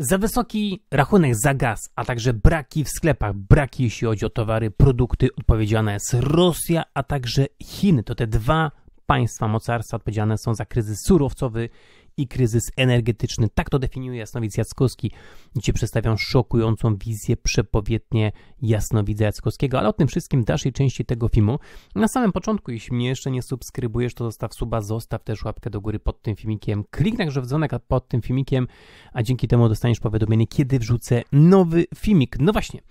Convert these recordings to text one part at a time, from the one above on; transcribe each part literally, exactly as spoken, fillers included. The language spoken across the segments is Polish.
Za wysoki rachunek za gaz, a także braki w sklepach, braki jeśli chodzi o towary, produkty, odpowiedzialna jest Rosja, a także Chiny. To te dwa państwa mocarstwa odpowiedzialne są za kryzys surowcowy i kryzys energetyczny. Tak to definiuje Jasnowic Jackowski. Dzisiaj przedstawiam szokującą wizję, przepowiednie Jasnowidza Jackowskiego, ale o tym wszystkim w dalszej części tego filmu. Na samym początku, jeśli mnie jeszcze nie subskrybujesz, to zostaw suba, zostaw też łapkę do góry pod tym filmikiem, kliknij także w dzwonek pod tym filmikiem, a dzięki temu dostaniesz powiadomienie, kiedy wrzucę nowy filmik. No właśnie,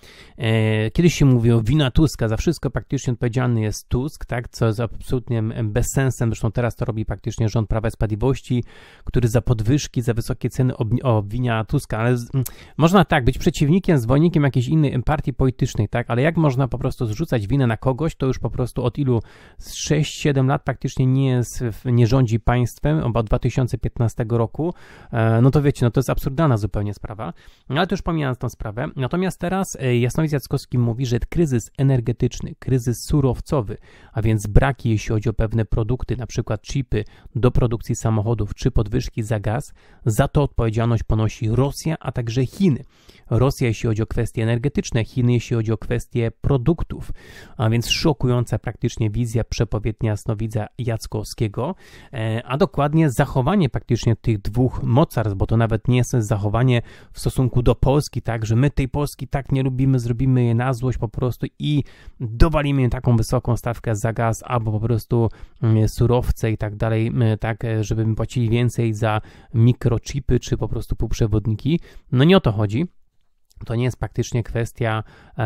e, kiedyś się mówi o wina Tuska, za wszystko praktycznie odpowiedzialny jest Tusk, tak, co jest absolutnie bezsensem, zresztą teraz to robi praktycznie rząd Prawa i Sprawiedliwości, który za podwyżki, za wysokie ceny obwinia Tuska, ale z, m, można tak, być przeciwnikiem, zwolennikiem jakiejś innej partii politycznej, tak, ale jak można po prostu zrzucać winę na kogoś, to już po prostu od ilu, z sześć siedem lat praktycznie nie jest, nie rządzi państwem, od dwa tysiące piętnastego roku, e, no to wiecie, no to jest absurdalna zupełnie sprawa, ale to już pomijając tą sprawę, natomiast teraz e, Jasnowic Jackowski mówi, że kryzys energetyczny, kryzys surowcowy, a więc braki, jeśli chodzi o pewne produkty, na przykład chipy do produkcji samochodów, czy podwyżki za gaz, za to odpowiedzialność ponosi Rosja, a także Chiny. Rosja, jeśli chodzi o kwestie energetyczne, Chiny, jeśli chodzi o kwestie produktów, a więc szokująca praktycznie wizja, przepowiednia Jasnowidza Jackowskiego, a dokładnie zachowanie praktycznie tych dwóch mocarstw, bo to nawet nie jest zachowanie w stosunku do Polski, tak, że my tej Polski tak nie lubimy, zrobimy je na złość po prostu i dowalimy taką wysoką stawkę za gaz, albo po prostu surowce i tak dalej, tak, żeby my płacili więcej za mikrochipy, czy po prostu półprzewodniki. No nie o to chodzi. To nie jest praktycznie kwestia,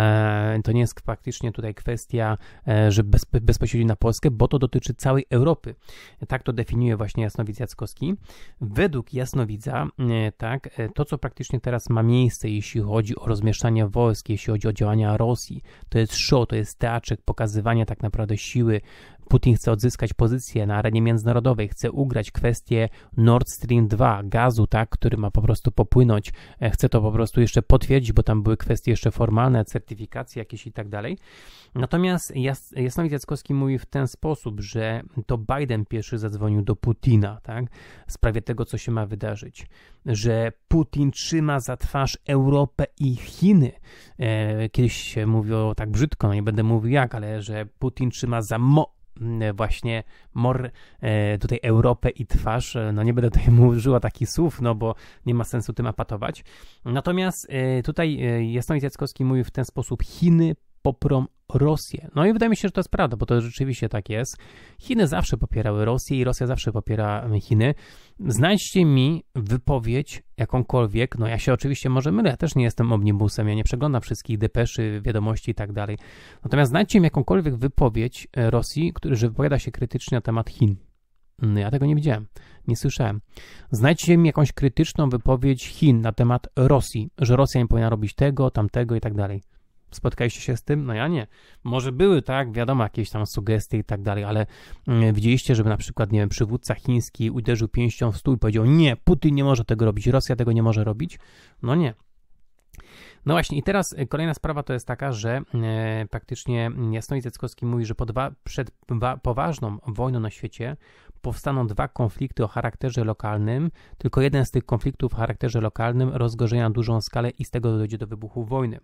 e, to nie jest praktycznie tutaj kwestia, e, że bez, bezpośrednio na Polskę, bo to dotyczy całej Europy. Tak to definiuje właśnie Jasnowidz Jackowski. Według Jasnowidza, e, tak, e, to co praktycznie teraz ma miejsce, jeśli chodzi o rozmieszczanie wojsk, jeśli chodzi o działania Rosji, to jest show, to jest teatrzyk, pokazywanie tak naprawdę siły. Putin chce odzyskać pozycję na arenie międzynarodowej, chce ugrać kwestię Nord Stream dwa, gazu, tak, który ma po prostu popłynąć, chce to po prostu jeszcze potwierdzić, bo tam były kwestie jeszcze formalne, certyfikacje jakieś i tak dalej. Natomiast Jas Jasnowic Jackowski mówi w ten sposób, że to Biden pierwszy zadzwonił do Putina, tak, w sprawie tego, co się ma wydarzyć, że Putin trzyma za twarz Europę i Chiny. E, kiedyś się mówiło tak brzydko, no nie będę mówił jak, ale że Putin trzyma za mo właśnie mor, e, tutaj Europę i twarz, no nie będę tutaj użyła takich słów, no bo nie ma sensu tym apatować. Natomiast e, tutaj e, Jasnowic Jackowski mówi w ten sposób: Chiny poprą Rosję. No i wydaje mi się, że to jest prawda, bo to rzeczywiście tak jest. Chiny zawsze popierały Rosję i Rosja zawsze popiera Chiny. Znajdźcie mi wypowiedź jakąkolwiek, no ja się oczywiście może mylę, ja też nie jestem omnibusem, ja nie przeglądam wszystkich depeszy, wiadomości i tak dalej. Natomiast znajdźcie mi jakąkolwiek wypowiedź Rosji, który, że wypowiada się krytycznie na temat Chin. No ja tego nie widziałem, nie słyszałem. Znajdźcie mi jakąś krytyczną wypowiedź Chin na temat Rosji, że Rosja nie powinna robić tego, tamtego i tak dalej. Spotkaliście się z tym? No ja nie. Może były, tak, wiadomo, jakieś tam sugestie i tak dalej, ale mm, widzieliście, żeby na przykład, nie wiem, przywódca chiński uderzył pięścią w stół i powiedział: nie, Putin nie może tego robić, Rosja tego nie może robić? No nie. No właśnie i teraz kolejna sprawa to jest taka, że e, praktycznie Jasnowic Jackowski mówi, że po dwa, przed wa, poważną wojną na świecie powstaną dwa konflikty o charakterze lokalnym, tylko jeden z tych konfliktów o charakterze lokalnym rozgorzenia na dużą skalę i z tego dojdzie do wybuchu wojny.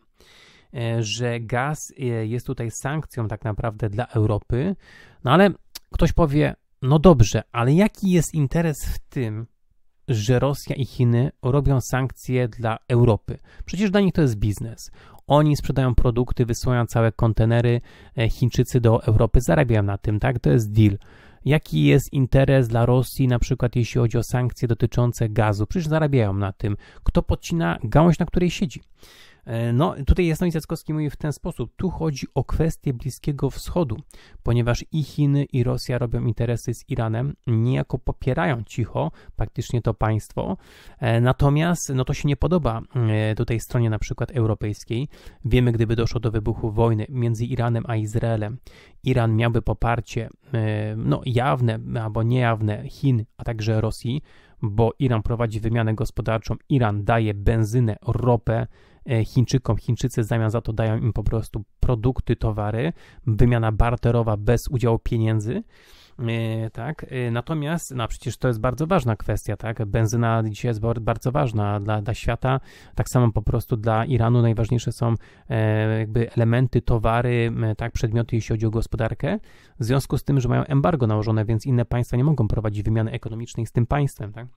Że gaz jest tutaj sankcją tak naprawdę dla Europy, no ale ktoś powie: no dobrze, ale jaki jest interes w tym, że Rosja i Chiny robią sankcje dla Europy? Przecież dla nich to jest biznes. Oni sprzedają produkty, wysyłają całe kontenery, Chińczycy do Europy zarabiają na tym, tak? To jest deal. Jaki jest interes dla Rosji, na przykład jeśli chodzi o sankcje dotyczące gazu? Przecież zarabiają na tym. Kto podcina gałąź, na której siedzi? No, tutaj Jasnowic Jackowski mówi w ten sposób: tu chodzi o kwestię Bliskiego Wschodu, ponieważ i Chiny, i Rosja robią interesy z Iranem, niejako popierają cicho praktycznie to państwo, natomiast no to się nie podoba tutaj stronie na przykład europejskiej. Wiemy, gdyby doszło do wybuchu wojny między Iranem a Izraelem, Iran miałby poparcie no jawne albo niejawne Chin, a także Rosji, bo Iran prowadzi wymianę gospodarczą, Iran daje benzynę, ropę Chińczykom, Chińczycy w zamian za to dają im po prostu produkty, towary, wymiana barterowa bez udziału pieniędzy. Yy, tak, yy, natomiast, no przecież to jest bardzo ważna kwestia, tak, benzyna dzisiaj jest bardzo ważna dla, dla świata, tak samo po prostu dla Iranu najważniejsze są yy, jakby elementy, towary, yy, tak, przedmioty, jeśli chodzi o gospodarkę, w związku z tym, że mają embargo nałożone, więc inne państwa nie mogą prowadzić wymiany ekonomicznej z tym państwem, tak.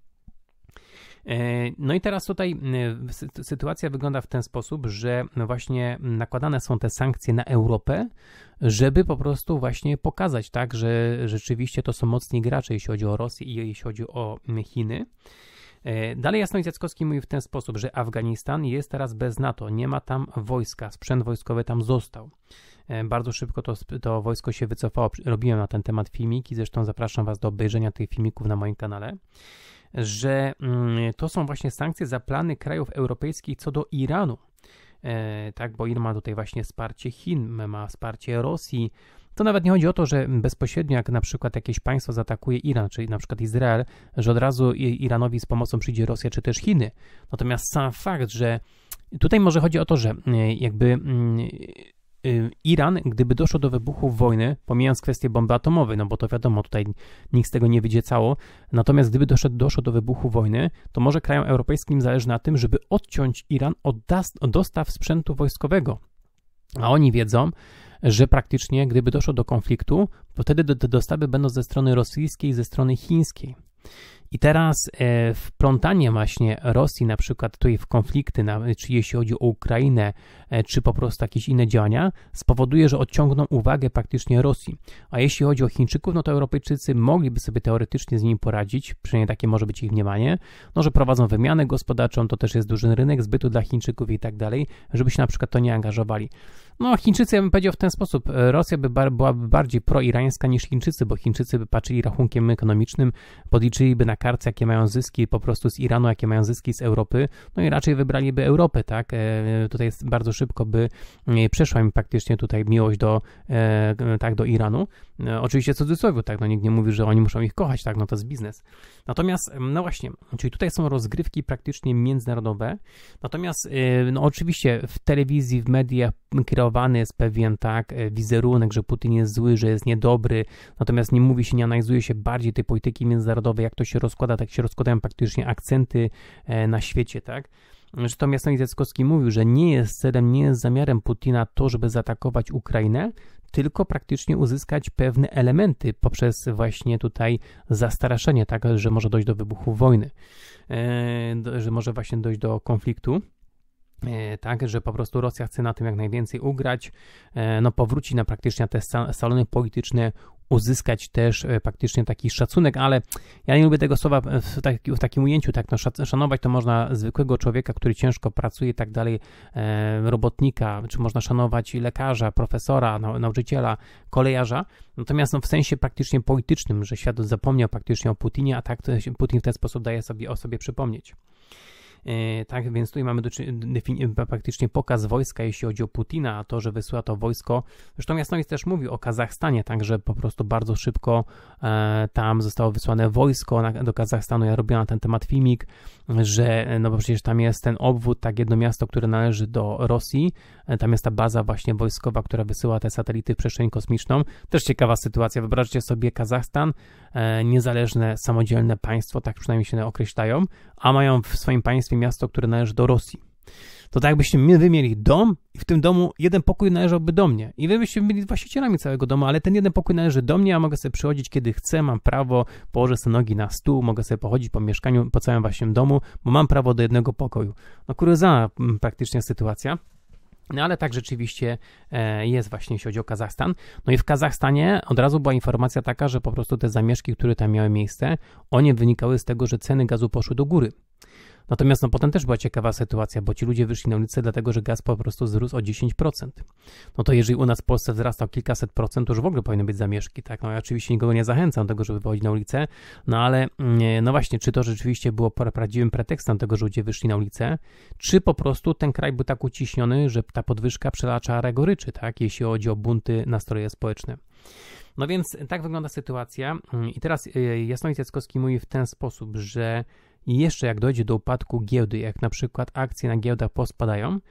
No i teraz tutaj sytuacja wygląda w ten sposób, że właśnie nakładane są te sankcje na Europę, żeby po prostu właśnie pokazać, tak, że rzeczywiście to są mocni gracze, jeśli chodzi o Rosję i jeśli chodzi o Chiny. Dalej Jasnowic Jackowski mówi w ten sposób, że Afganistan jest teraz bez NATO, nie ma tam wojska, sprzęt wojskowy tam został. Bardzo szybko to, to wojsko się wycofało, robiłem na ten temat filmiki, zresztą zapraszam Was do obejrzenia tych filmików na moim kanale, że to są właśnie sankcje za plany krajów europejskich co do Iranu, e, tak, bo Iran ma tutaj właśnie wsparcie Chin, ma wsparcie Rosji. To nawet nie chodzi o to, że bezpośrednio jak na przykład jakieś państwo zaatakuje Iran, czyli na przykład Izrael, że od razu Iranowi z pomocą przyjdzie Rosja czy też Chiny. Natomiast sam fakt, że tutaj może chodzi o to, że jakby Iran, gdyby doszło do wybuchu wojny, pomijając kwestię bomby atomowej, no bo to wiadomo, tutaj nikt z tego nie wyjdzie cało, natomiast gdyby doszło, doszło do wybuchu wojny, to może krajom europejskim zależy na tym, żeby odciąć Iran od, das, od dostaw sprzętu wojskowego. A oni wiedzą, że praktycznie gdyby doszło do konfliktu, to wtedy te dostawy będą ze strony rosyjskiej i ze strony chińskiej. I teraz e, wplątanie właśnie Rosji na przykład tutaj w konflikty, na, czy jeśli chodzi o Ukrainę, e, czy po prostu jakieś inne działania, spowoduje, że odciągną uwagę praktycznie Rosji. A jeśli chodzi o Chińczyków, no to Europejczycy mogliby sobie teoretycznie z nimi poradzić, przynajmniej takie może być ich mniemanie, no że prowadzą wymianę gospodarczą, to też jest duży rynek zbytu dla Chińczyków i tak dalej, żeby się na przykład to nie angażowali. No Chińczycy, ja bym powiedział w ten sposób, Rosja by bar, byłaby bardziej proirańska niż Chińczycy, bo Chińczycy by patrzyli rachunkiem ekonomicznym, podliczyliby na kartce, jakie mają zyski po prostu z Iranu, jakie mają zyski z Europy, no i raczej wybraliby Europę, tak, e, tutaj jest, bardzo szybko by e, przeszła im praktycznie tutaj miłość do, e, tak, do Iranu, e, oczywiście w cudzysłowie, tak, no nikt nie mówi, że oni muszą ich kochać, tak, no to jest biznes. Natomiast, no właśnie, czyli tutaj są rozgrywki praktycznie międzynarodowe, natomiast, e, no oczywiście w telewizji, w mediach kreowany jest pewien, tak, wizerunek, że Putin jest zły, że jest niedobry, natomiast nie mówi się, nie analizuje się bardziej tej polityki międzynarodowej, jak to się rozkłada, tak się rozkładają praktycznie akcenty na świecie, tak. Zresztą Jasnowic Jackowski mówił, że nie jest celem, nie jest zamiarem Putina to, żeby zaatakować Ukrainę, tylko praktycznie uzyskać pewne elementy poprzez właśnie tutaj zastraszenie, tak, że może dojść do wybuchu wojny, że może właśnie dojść do konfliktu. Tak, że po prostu Rosja chce na tym jak najwięcej ugrać, no powrócić na praktycznie te salony polityczne, uzyskać też praktycznie taki szacunek, ale ja nie lubię tego słowa w, taki, w takim ujęciu, tak, no szanować to można zwykłego człowieka, który ciężko pracuje i tak dalej, e, robotnika, czy można szanować lekarza, profesora, nau, nauczyciela, kolejarza, natomiast no, w sensie praktycznie politycznym, że świat zapomniał praktycznie o Putinie, a tak Putin w ten sposób daje sobie o sobie przypomnieć. Tak, więc tutaj mamy do, praktycznie pokaz wojska, jeśli chodzi o Putina, a to, że wysyła to wojsko. Zresztą Jasnowic też mówi o Kazachstanie, także po prostu bardzo szybko e, tam zostało wysłane wojsko na, do Kazachstanu. Ja robiłem na ten temat filmik, że no bo przecież tam jest ten obwód, tak, jedno miasto, które należy do Rosji. E, tam jest ta baza właśnie wojskowa, która wysyła te satelity w przestrzeń kosmiczną. Też ciekawa sytuacja. Wyobraźcie sobie Kazachstan, e, niezależne, samodzielne państwo, tak przynajmniej się określają, a mają w swoim państwie miasto, które należy do Rosji. To tak jakbyście my wy mieli dom i w tym domu jeden pokój należałby do mnie. I wy byście byli właścicielami całego domu, ale ten jeden pokój należy do mnie, ja mogę sobie przychodzić kiedy chcę, mam prawo, położę sobie nogi na stół, mogę sobie pochodzić po mieszkaniu, po całym właśnie domu, bo mam prawo do jednego pokoju. No kuriozalna praktycznie sytuacja. No ale tak rzeczywiście jest właśnie, jeśli chodzi o Kazachstan. No i w Kazachstanie od razu była informacja taka, że po prostu te zamieszki, które tam miały miejsce, one wynikały z tego, że ceny gazu poszły do góry. Natomiast no potem też była ciekawa sytuacja, bo ci ludzie wyszli na ulicę dlatego, że gaz po prostu wzrósł o dziesięć procent. No to jeżeli u nas w Polsce wzrasta o kilkaset procent, to już w ogóle powinny być zamieszki, tak? No ja oczywiście nikogo nie zachęcam do tego, żeby wychodzić na ulicę, no ale no właśnie, czy to rzeczywiście było prawdziwym pretekstem tego, że ludzie wyszli na ulicę, czy po prostu ten kraj był tak uciśniony, że ta podwyżka przelacza ryczy, tak? Jeśli chodzi o bunty, nastroje społeczne. No więc tak wygląda sytuacja i teraz Jasnowic Jackowski mówi w ten sposób, że i jeszcze jak dojdzie do upadku giełdy, jak na przykład akcje na giełdach pospadają,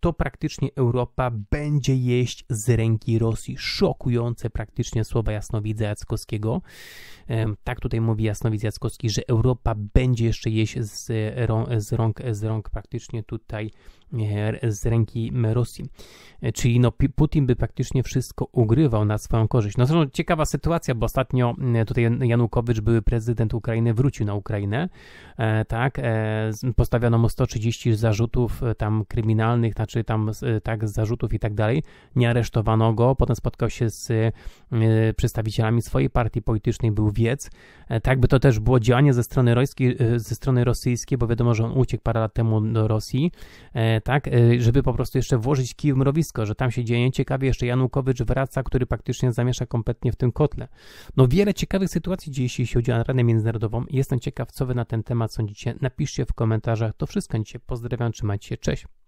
to praktycznie Europa będzie jeść z ręki Rosji. Szokujące praktycznie słowa jasnowidza Jackowskiego. Tak tutaj mówi jasnowidz Jackowski, że Europa będzie jeszcze jeść z rąk, z rąk, z rąk praktycznie tutaj z ręki Rosji. Czyli no Putin by praktycznie wszystko ugrywał na swoją korzyść. No to ciekawa sytuacja, bo ostatnio tutaj Janukowycz, były prezydent Ukrainy, wrócił na Ukrainę, tak, postawiono mu sto trzydzieści zarzutów tam kryminalnych, znaczy tam tak zarzutów i tak dalej, nie aresztowano go, potem spotkał się z przedstawicielami swojej partii politycznej, był wiec, tak by to też było działanie ze strony rosyjskiej, ze strony rosyjskiej, bo wiadomo, że on uciekł parę lat temu do Rosji, tak, żeby po prostu jeszcze włożyć kij w mrowisko, że tam się dzieje. Ciekawie jeszcze Janukowycz wraca, który praktycznie zamiesza kompletnie w tym kotle. No wiele ciekawych sytuacji dzieje się, jeśli chodzi o Radę Międzynarodową. Jestem ciekaw, co wy na ten temat sądzicie. Napiszcie w komentarzach. To wszystko dzisiaj. Pozdrawiam, trzymajcie się, cześć.